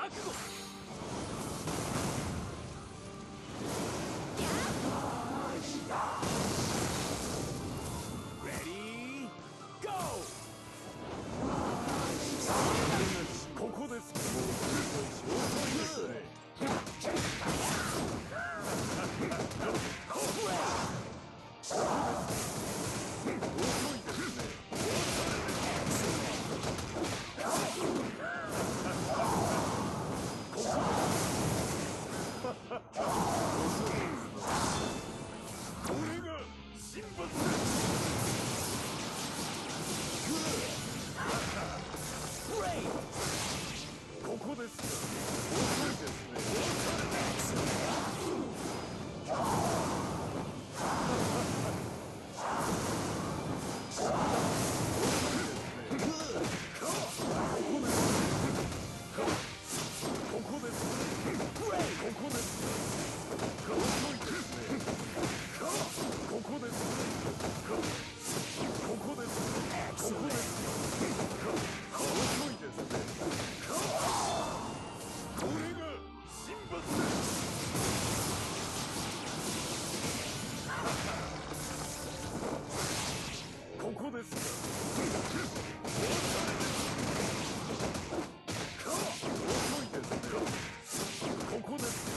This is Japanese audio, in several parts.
覚悟。レディーゴー。ここです。遅いですね。これが神罰です。ここですか。遅いですね。ここです。ここです。遅いですね。ここです。ここです。ここです。遅いですね。これが神罰です。ここですか。遅いですね。ここですか。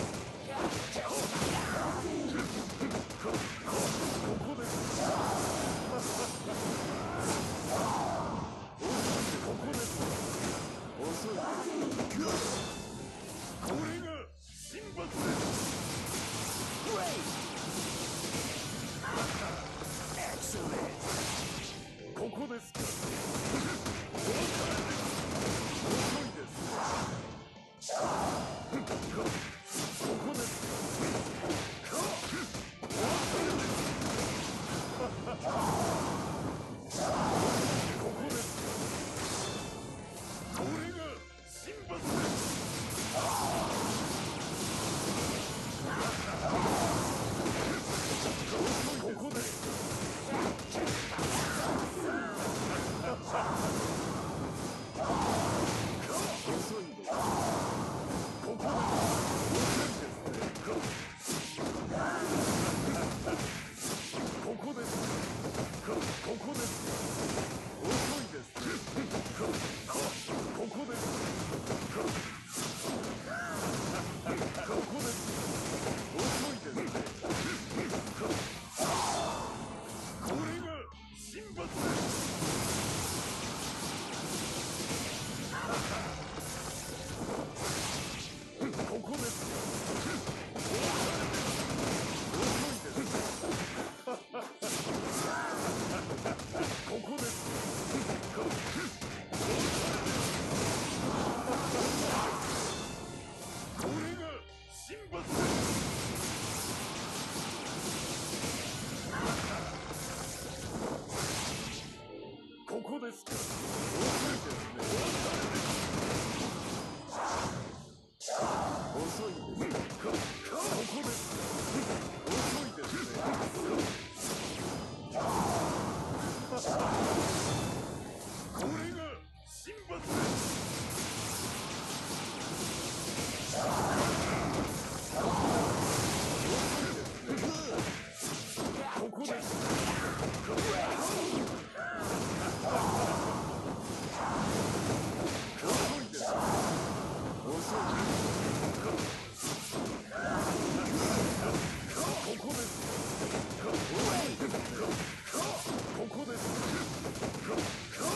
ここですか。ここですか。遅いです。これが神罰です。ここですか。遅いです。ここですか。ここですか。これが神罰です。ここですか。遅いです。ここです。遅いですね。ここです。ここです。遅いです。ここです。ここです。遅いですね。これが神罰です。ここですか。遅いです。ここです。これが神罰です。ここですか。遅いですね。遅いです。ここですか。遅いですね。これが神罰です。遅いですね。ここです。遅いです。遅いです。ここです。ここです。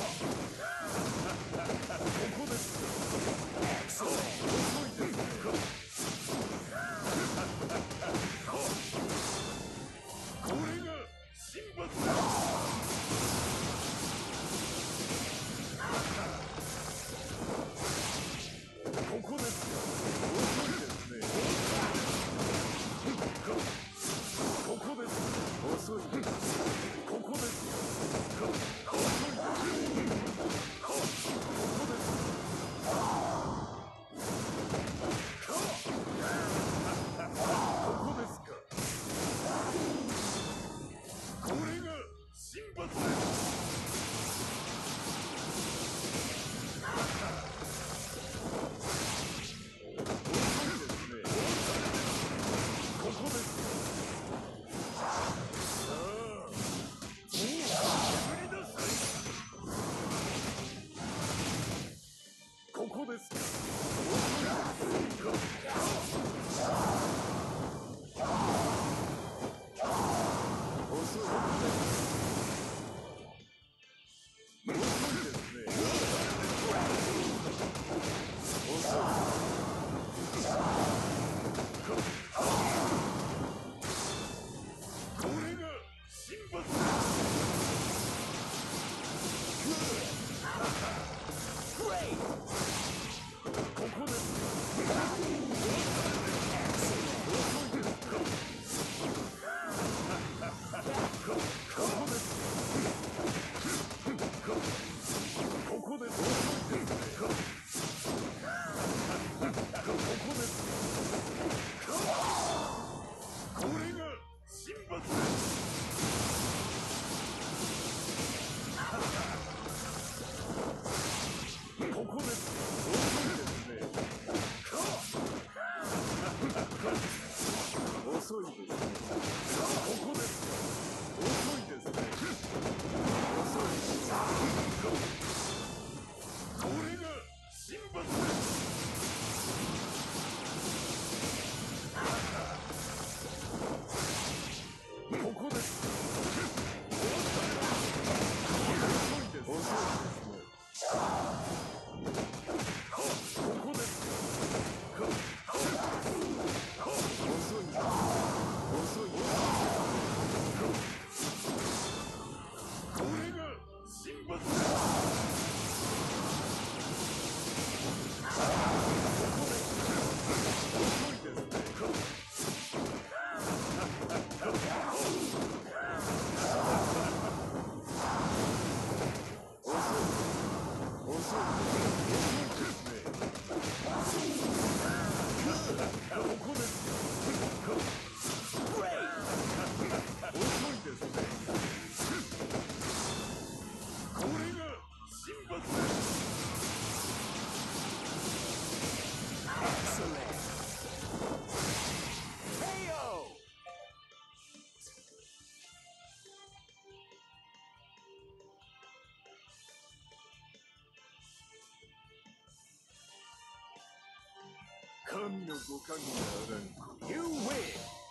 ここです。遅いです。 神のご加護があらん。You win!